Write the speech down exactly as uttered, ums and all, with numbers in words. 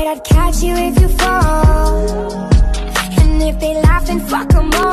I'd catch you if you fall. And if they laugh, then fuck 'em all.